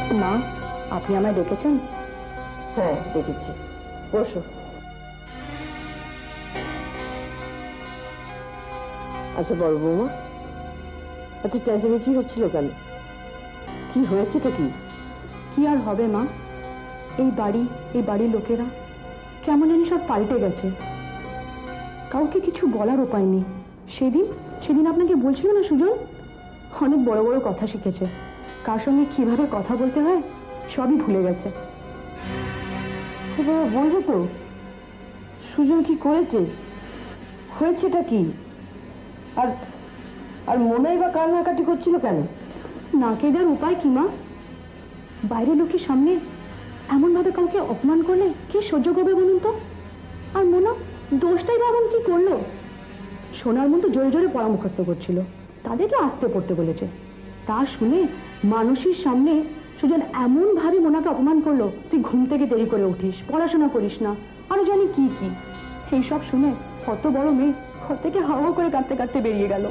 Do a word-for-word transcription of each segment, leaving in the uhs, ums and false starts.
মা, আপনি আমায় ডেকেছেন? হ্যাঁ ডেকেছি, বসো। আচ্ছা বড় বৌমা, আচ্ছা চেঁচামেচি হচ্ছিল কেন? কি হয়েছেটা কি? কি আর হবে মা, এই বাড়ি এই বাড়ির লোকেরা কেমন জানি সব পাল্টে গেছে। কাউকে কিছু বলার উপায় নেই। সেদিন সেদিন আপনাকে বলছিল না সুজন, অনেক বড় বড় কথা শিখেছে, কার সঙ্গে কিভাবে কথা বলতে হয় সবই ভুলে গেছে। বাবা বলবো তো, সুজন কি করেছে, হয়েছেটা কি? আর আর মনেই বা কান্নাকাটি করছিল কেন? নাকে দেওয়ার উপায় কি মা? বাইরের লোকের সামনে এমনভাবে কাউকে অপমান করলে কে সহ্য করবে বলুন তো? আর মোনা দোষটাই বা এমন কি করলো? সোনার মতো জোরে জোরে পড়া মুখস্থ করছিল, তাদেরকে আসতে পড়তে বলেছে। তা শুনে মানুষের সামনে সুজন এমনভাবে মোনাকে অপমান করলো, তুই ঘুম থেকে দেরি করে উঠিস, পড়াশোনা করিস না, আরো জানি কি কি। এইসব শুনে কত বড় মেয়ে ঘর থেকে হাওয়া করে কাঁদতে কাঁদতে বেরিয়ে গেল।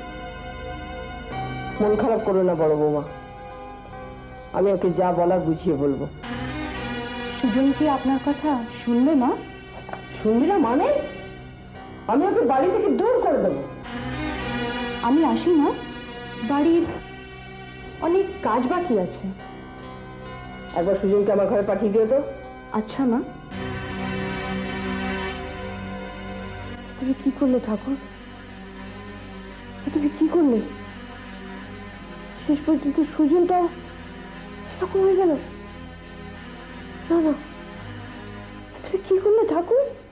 মন খারাপ করো না বড় বৌমা, আমি ওকে যা বলার বুঝিয়ে বলবো। সুজন কি আপনার কথা শুনবে মা? শুনবি না মানে? আমি ওকে বাড়ি থেকে দূর করে দেবো। আমি আসি না, বাড়ির অনেক কাজ বাকি আছে। একবার সুজনকে আমার ঘরে পাঠিয়ে দিও তো। আচ্ছা মা। তুমি কি করলে ঠাকুর, তুমি কি করলে? শেষ পর্যন্ত সুজনটাও এরকম হয়ে গেল। না না, তুমি কি করলে ঠাকুর?